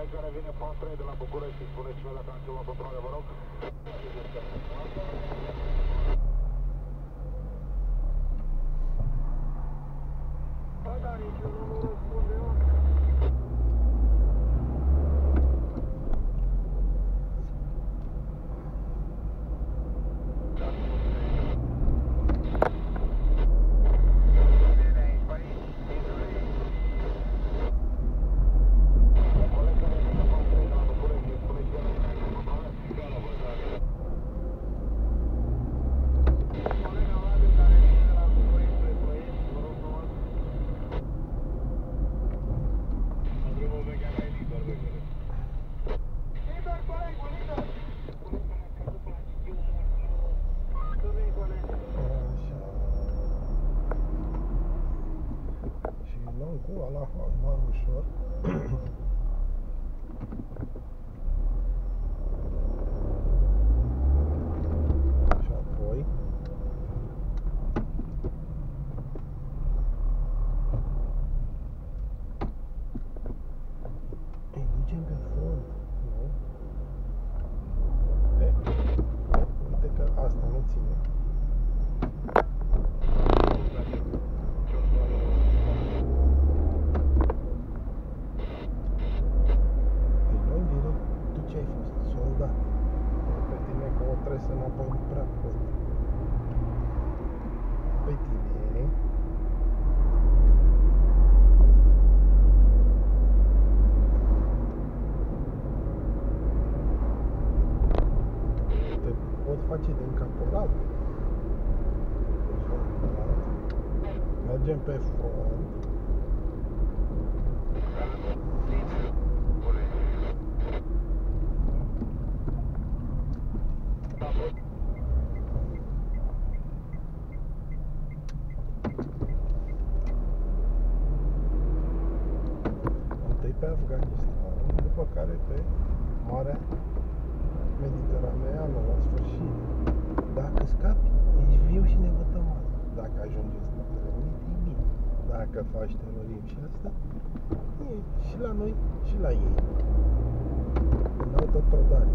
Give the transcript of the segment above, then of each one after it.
care vine 4 de la București, spuneți-mi dacă am ceva controle, vă rog. Bă, dar niciunul nu răspunde, mă. Cu Allahu Akbar ușor. Și apoi îi ducem pe fond, nu? Uite că asta nu ține. Trebuie să înapoi prea pot. Pe tine. Te pot face din caporal. Mergem pe front. Pe Afganistan, după care pe Marea Mediteraneană la sfârșit. Dacă scapi, ești viu și nevătămat. Dacă ajungi în Statele Unite, e bine. Dacă faci terorism și asta, e și la noi și la ei. În altă trădare.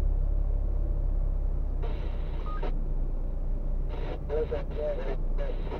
Yeah.